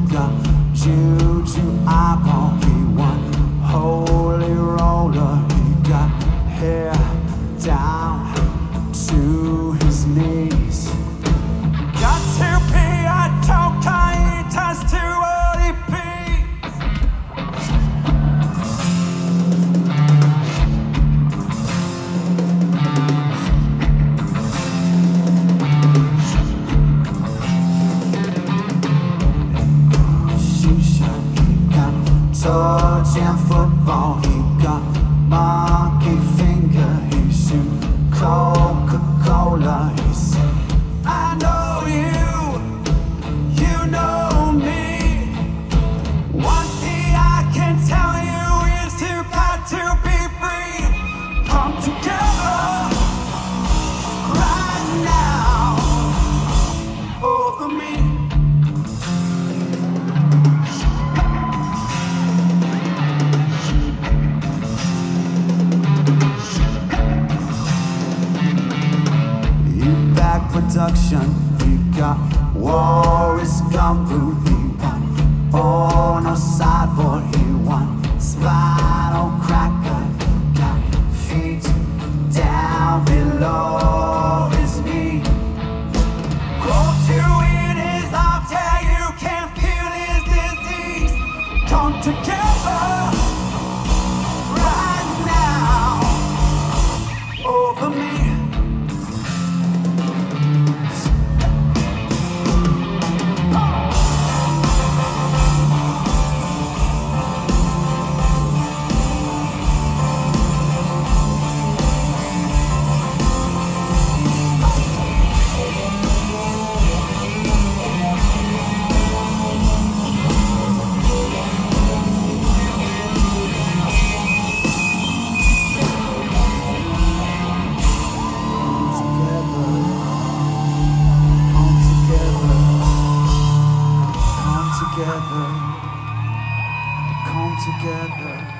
got juju eyeball. He won holy roller. He got hair down to his knees. Got to be a Tokaitas to early peace. Shisha, he got torch and football. He got monkey finger. He shoot Coca-Cola. He said, I know you, you know me. One thing I can tell you is you've got to be free. Come together right now over me. Production, he got Warris Gumboot, he won Ono sideboard, he won Spinal Cracker, got feet down below his knee. Close to in his arms, yeah, you can feel his disease. Come together right now over me. Come together.